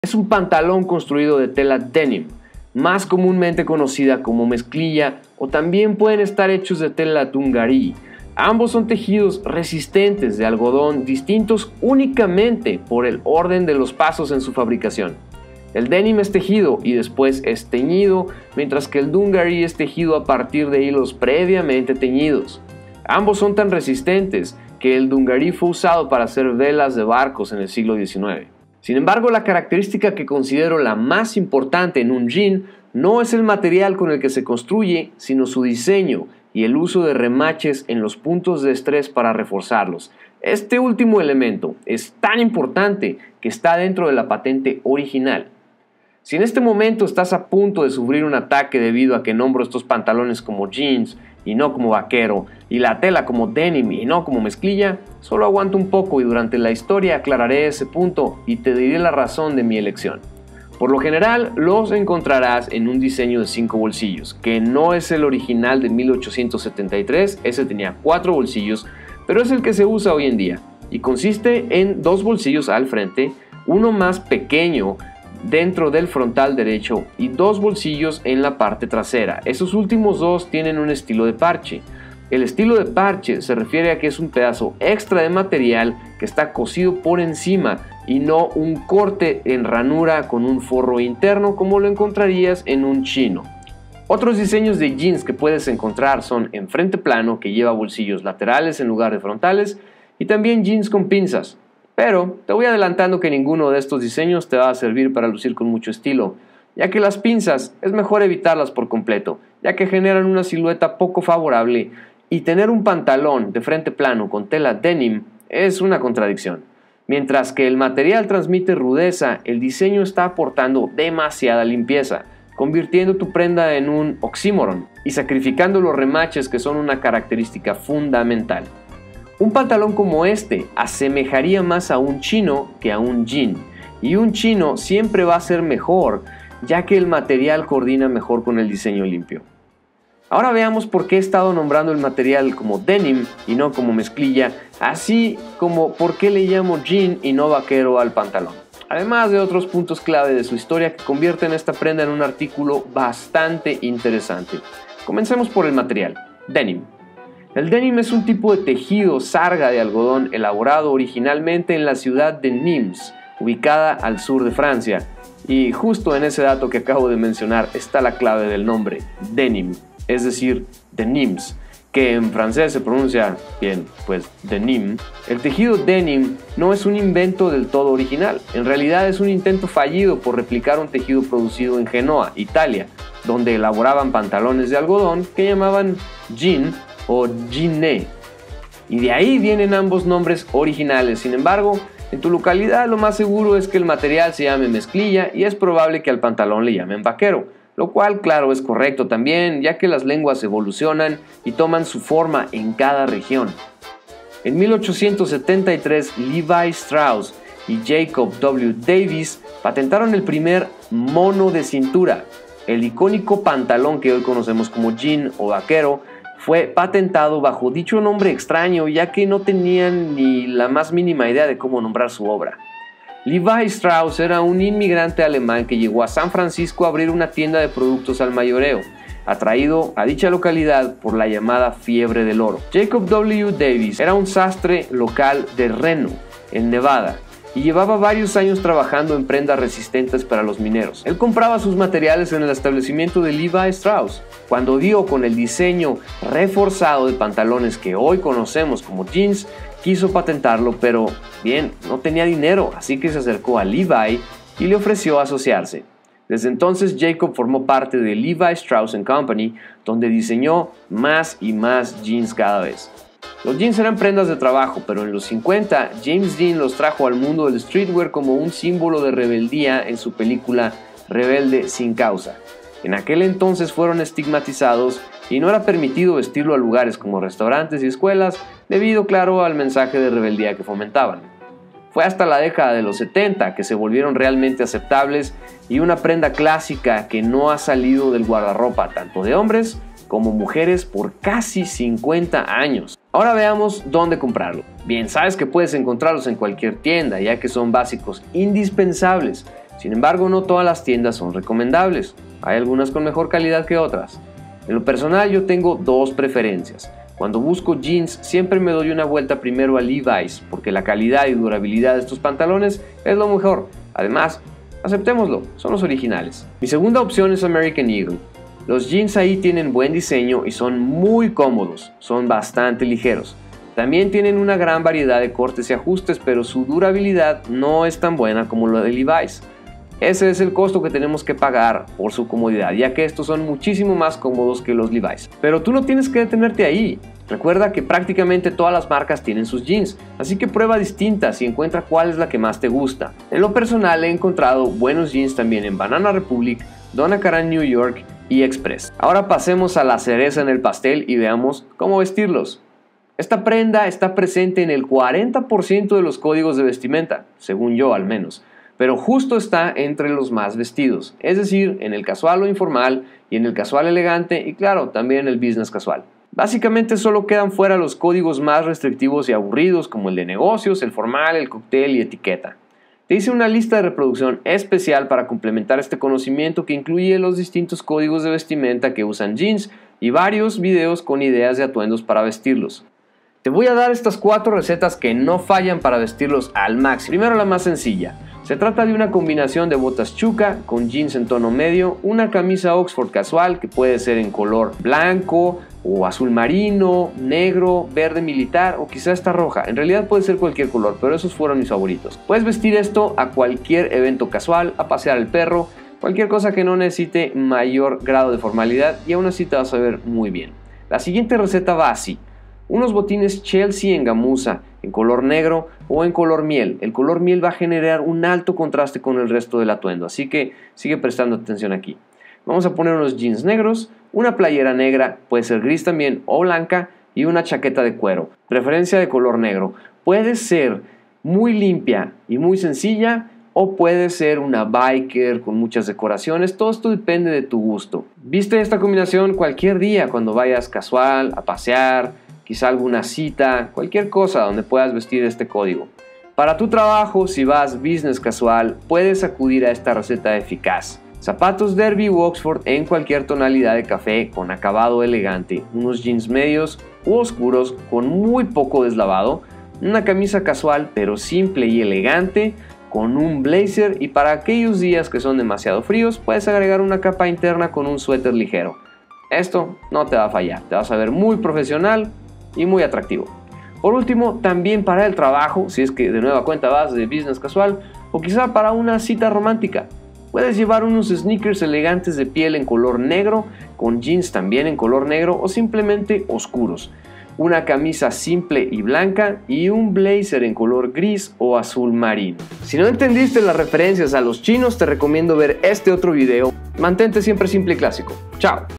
Es un pantalón construido de tela denim, más comúnmente conocida como mezclilla, o también pueden estar hechos de tela dungaree. Ambos son tejidos resistentes de algodón distintos únicamente por el orden de los pasos en su fabricación. El denim es tejido y después es teñido, mientras que el dungaree es tejido a partir de hilos previamente teñidos. Ambos son tan resistentes que el dungaree fue usado para hacer velas de barcos en el siglo XIX. Sin embargo, la característica que considero la más importante en un jean no es el material con el que se construye, sino su diseño y el uso de remaches en los puntos de estrés para reforzarlos. Este último elemento es tan importante que está dentro de la patente original. Si en este momento estás a punto de sufrir un ataque debido a que nombro estos pantalones como jeans y no como vaquero, y la tela como denim y no como mezclilla, solo aguanta un poco y durante la historia aclararé ese punto y te diré la razón de mi elección. Por lo general los encontrarás en un diseño de 5 bolsillos, que no es el original de 1873, ese tenía 4 bolsillos, pero es el que se usa hoy en día, y consiste en 2 bolsillos al frente, uno más pequeño dentro del frontal derecho y 2 bolsillos en la parte trasera. Esos últimos 2 tienen un estilo de parche. El estilo de parche se refiere a que es un pedazo extra de material que está cosido por encima y no un corte en ranura con un forro interno como lo encontrarías en un chino. Otros diseños de jeans que puedes encontrar son en frente plano, que lleva bolsillos laterales en lugar de frontales, y también jeans con pinzas. Pero te voy adelantando que ninguno de estos diseños te va a servir para lucir con mucho estilo, ya que las pinzas es mejor evitarlas por completo, ya que generan una silueta poco favorable, y tener un pantalón de frente plano con tela denim es una contradicción. Mientras que el material transmite rudeza, el diseño está aportando demasiada limpieza, convirtiendo tu prenda en un oxímoron y sacrificando los remaches que son una característica fundamental. Un pantalón como este asemejaría más a un chino que a un jean, y un chino siempre va a ser mejor, ya que el material coordina mejor con el diseño limpio. Ahora veamos por qué he estado nombrando el material como denim y no como mezclilla, así como por qué le llamo jean y no vaquero al pantalón. Además de otros puntos clave de su historia que convierten esta prenda en un artículo bastante interesante. Comencemos por el material, denim. El denim es un tipo de tejido sarga de algodón elaborado originalmente en la ciudad de Nimes, ubicada al sur de Francia. Y justo en ese dato que acabo de mencionar está la clave del nombre, denim, es decir, de Nimes, que en francés se pronuncia bien, pues denim. El tejido denim no es un invento del todo original, en realidad es un intento fallido por replicar un tejido producido en Genoa, Italia, donde elaboraban pantalones de algodón que llamaban jean o jeané, y de ahí vienen ambos nombres originales. Sin embargo, en tu localidad lo más seguro es que el material se llame mezclilla y es probable que al pantalón le llamen vaquero, lo cual claro es correcto también, ya que las lenguas evolucionan y toman su forma en cada región. En 1873 Levi Strauss y Jacob W. Davis patentaron el primer mono de cintura. El icónico pantalón que hoy conocemos como jean o vaquero fue patentado bajo dicho nombre extraño, ya que no tenían ni la más mínima idea de cómo nombrar su obra. Levi Strauss era un inmigrante alemán que llegó a San Francisco a abrir una tienda de productos al mayoreo, atraído a dicha localidad por la llamada fiebre del oro. Jacob W. Davis era un sastre local de Reno, en Nevada, y llevaba varios años trabajando en prendas resistentes para los mineros. Él compraba sus materiales en el establecimiento de Levi Strauss. Cuando dio con el diseño reforzado de pantalones que hoy conocemos como jeans, quiso patentarlo, pero bien, no tenía dinero, así que se acercó a Levi y le ofreció asociarse. Desde entonces Jacob formó parte de Levi Strauss & Company, donde diseñó más y más jeans cada vez. Los jeans eran prendas de trabajo, pero en los 50 James Dean los trajo al mundo del streetwear como un símbolo de rebeldía en su película Rebelde sin causa. En aquel entonces fueron estigmatizados y no era permitido vestirlo a lugares como restaurantes y escuelas debido, claro, al mensaje de rebeldía que fomentaban. Fue hasta la década de los 70 que se volvieron realmente aceptables y una prenda clásica que no ha salido del guardarropa tanto de hombres como mujeres por casi 50 años. Ahora veamos dónde comprarlo. Bien, sabes que puedes encontrarlos en cualquier tienda, ya que son básicos indispensables, Sin embargo, no todas las tiendas son recomendables. Hay algunas con mejor calidad que otras. En lo personal, yo tengo dos preferencias. Cuando busco jeans, siempre me doy una vuelta primero a Levi's, porque la calidad y durabilidad de estos pantalones es lo mejor. Además, aceptémoslo, son los originales. Mi segunda opción es American Eagle. Los jeans ahí tienen buen diseño y son muy cómodos, son bastante ligeros. También tienen una gran variedad de cortes y ajustes, pero su durabilidad no es tan buena como la de Levi's. Ese es el costo que tenemos que pagar por su comodidad, ya que estos son muchísimo más cómodos que los Levi's. Pero tú no tienes que detenerte ahí. Recuerda que prácticamente todas las marcas tienen sus jeans, así que prueba distintas y encuentra cuál es la que más te gusta. En lo personal he encontrado buenos jeans también en Banana Republic, Donna Karan New York y Express. Ahora pasemos a la cereza en el pastel y veamos cómo vestirlos. Esta prenda está presente en el 40% de los códigos de vestimenta, según yo al menos, pero justo está entre los más vestidos, es decir, en el casual o informal y en el casual elegante y claro, también en el business casual. Básicamente solo quedan fuera los códigos más restrictivos y aburridos como el de negocios, el formal, el cóctel y etiqueta. Te hice una lista de reproducción especial para complementar este conocimiento que incluye los distintos códigos de vestimenta que usan jeans y varios videos con ideas de atuendos para vestirlos. Te voy a dar estas 4 recetas que no fallan para vestirlos al máximo. Primero la más sencilla. Se trata de una combinación de botas Chuca con jeans en tono medio, una camisa Oxford casual que puede ser en color blanco o azul marino, negro, verde militar o quizá esta roja. En realidad puede ser cualquier color, pero esos fueron mis favoritos. Puedes vestir esto a cualquier evento casual, a pasear al perro, cualquier cosa que no necesite mayor grado de formalidad y aún así te vas a ver muy bien. La siguiente receta va así. Unos botines Chelsea en gamuza, en color negro o en color miel. El color miel va a generar un alto contraste con el resto del atuendo, así que sigue prestando atención aquí. Vamos a poner unos jeans negros, una playera negra, puede ser gris también o blanca, y una chaqueta de cuero, preferencia de color negro. Puede ser muy limpia y muy sencilla o puede ser una biker con muchas decoraciones, todo esto depende de tu gusto. Viste esta combinación cualquier día cuando vayas casual, a pasear, quizá alguna cita, cualquier cosa donde puedas vestir este código. Para tu trabajo, si vas business casual, puedes acudir a esta receta eficaz. Zapatos Derby u Oxford en cualquier tonalidad de café con acabado elegante, unos jeans medios u oscuros con muy poco deslavado, una camisa casual pero simple y elegante con un blazer y para aquellos días que son demasiado fríos puedes agregar una capa interna con un suéter ligero. Esto no te va a fallar, te vas a ver muy profesional y muy atractivo. Por último, también para el trabajo, si es que de nueva cuenta vas de business casual o quizá para una cita romántica. Puedes llevar unos sneakers elegantes de piel en color negro, con jeans también en color negro o simplemente oscuros. Una camisa simple y blanca y un blazer en color gris o azul marino. Si no entendiste las referencias a los chinos, te recomiendo ver este otro video. Mantente siempre simple y clásico. Chao.